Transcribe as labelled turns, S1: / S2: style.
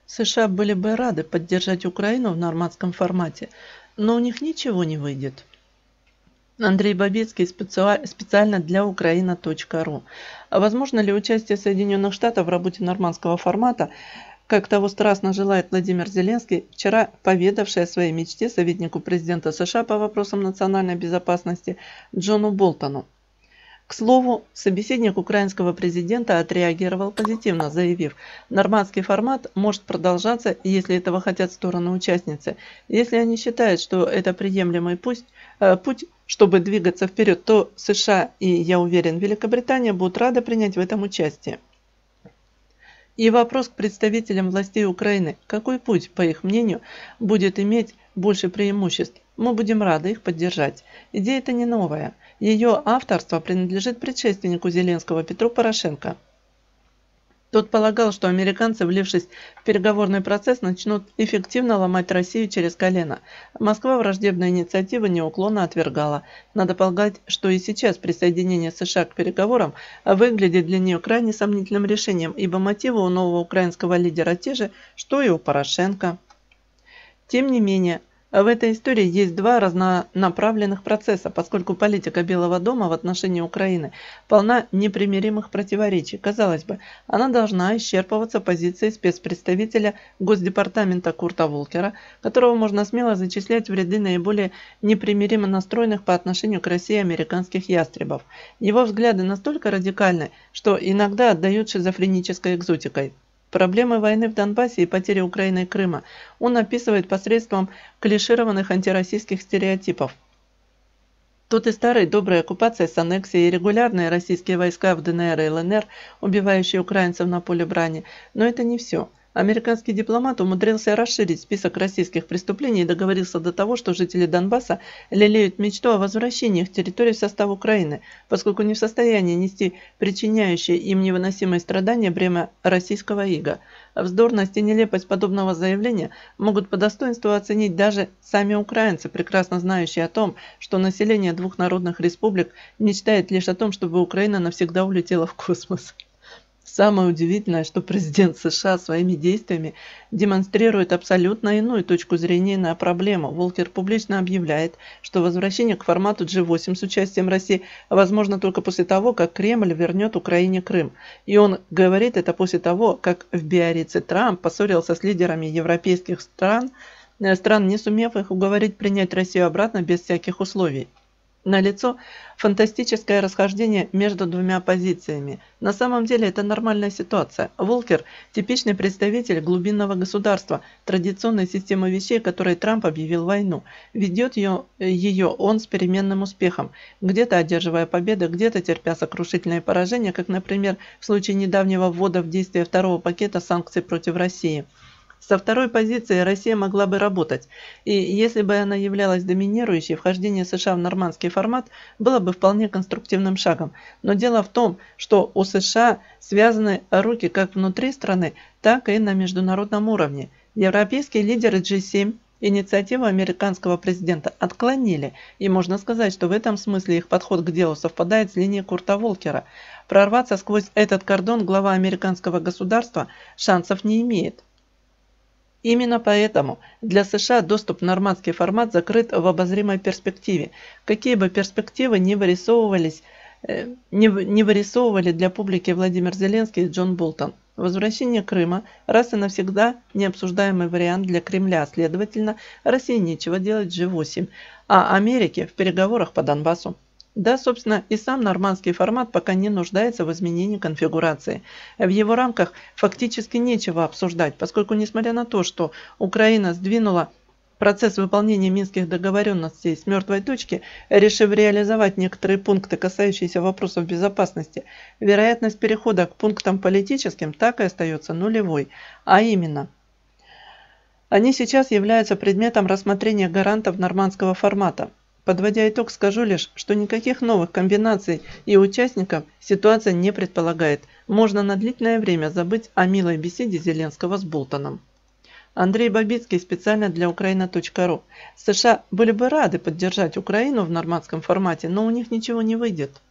S1: США были бы рады поддержать Украину в нормандском формате, но у них ничего не выйдет. Андрей Бабицкий специально для Украина.ру. А возможно ли участие Соединенных Штатов в работе нормандского формата, как того страстно желает Владимир Зеленский, вчера поведавший о своей мечте советнику президента США по вопросам национальной безопасности Джону Болтону? К слову, собеседник украинского президента отреагировал позитивно, заявив, нормандский формат может продолжаться, если этого хотят стороны-участницы. Если они считают, что это приемлемый путь, чтобы двигаться вперед, то США и, я уверен, Великобритания будут рады принять в этом участие. И вопрос к представителям властей Украины, какой путь, по их мнению, будет иметь больше преимуществ? Мы будем рады их поддержать. Идея эта не новая. Ее авторство принадлежит предшественнику Зеленского Петру Порошенко. Тот полагал, что американцы, влившись в переговорный процесс, начнут эффективно ломать Россию через колено. Москва враждебные инициативы неуклонно отвергала. Надо полагать, что и сейчас присоединение США к переговорам выглядит для нее крайне сомнительным решением, ибо мотивы у нового украинского лидера те же, что и у Порошенко. Тем не менее, в этой истории есть два разнонаправленных процесса, поскольку политика Белого дома в отношении Украины полна непримиримых противоречий. Казалось бы, она должна исчерпываться позицией спецпредставителя Госдепартамента Курта Волкера, которого можно смело зачислять в ряды наиболее непримиримо настроенных по отношению к России американских ястребов. Его взгляды настолько радикальны, что иногда отдают шизофренической экзотикой. Проблемы войны в Донбассе и потери Украины и Крыма он описывает посредством клишированных антироссийских стереотипов. Тут и старая добрая оккупация с аннексией, и регулярные российские войска в ДНР и ЛНР, убивающие украинцев на поле брани. Но это не все. Американский дипломат умудрился расширить список российских преступлений и договорился до того, что жители Донбасса лелеют мечту о возвращении их территорий в состав Украины, поскольку не в состоянии нести причиняющие им невыносимые страдания бремя российского ига. Вздорность и нелепость подобного заявления могут по достоинству оценить даже сами украинцы, прекрасно знающие о том, что население двух народных республик мечтает лишь о том, чтобы Украина навсегда улетела в космос. Самое удивительное, что президент США своими действиями демонстрирует абсолютно иную точку зрения на проблему. Волкер публично объявляет, что возвращение к формату G8 с участием России возможно только после того, как Кремль вернет Украине Крым. И он говорит это после того, как в Биаррице Трамп поссорился с лидерами европейских стран, не сумев их уговорить принять Россию обратно без всяких условий. Налицо фантастическое расхождение между двумя позициями. На самом деле это нормальная ситуация. Волкер – типичный представитель глубинного государства, традиционной системы вещей, которой Трамп объявил войну. Ведет ее он с переменным успехом, где-то одерживая победы, где-то терпя сокрушительные поражения, как, например, в случае недавнего ввода в действие второго пакета санкций против России. Со второй позиции Россия могла бы работать, и если бы она являлась доминирующей, вхождение США в нормандский формат было бы вполне конструктивным шагом. Но дело в том, что у США связаны руки как внутри страны, так и на международном уровне. Европейские лидеры G7 инициативу американского президента отклонили, и можно сказать, что в этом смысле их подход к делу совпадает с линией Курта Волкера. Прорваться сквозь этот кордон глава американского государства шансов не имеет. Именно поэтому для США доступ в нормандский формат закрыт в обозримой перспективе. Какие бы перспективы не вырисовывали для публики Владимир Зеленский и Джон Болтон. Возвращение Крыма раз и навсегда необсуждаемый вариант для Кремля, следовательно, России нечего делать в G8, а Америке в переговорах по Донбассу. Да, собственно, и сам нормандский формат пока не нуждается в изменении конфигурации. В его рамках фактически нечего обсуждать, поскольку, несмотря на то, что Украина сдвинула процесс выполнения минских договоренностей с мертвой точки, решив реализовать некоторые пункты, касающиеся вопросов безопасности, вероятность перехода к пунктам политическим так и остается нулевой, а именно – они сейчас являются предметом рассмотрения гарантов нормандского формата. Подводя итог, скажу лишь, что никаких новых комбинаций и участников ситуация не предполагает. Можно на длительное время забыть о милой беседе Зеленского с Болтоном. Андрей Бабицкий специально для Украина.ру. США были бы рады поддержать Украину в нормандском формате, но у них ничего не выйдет.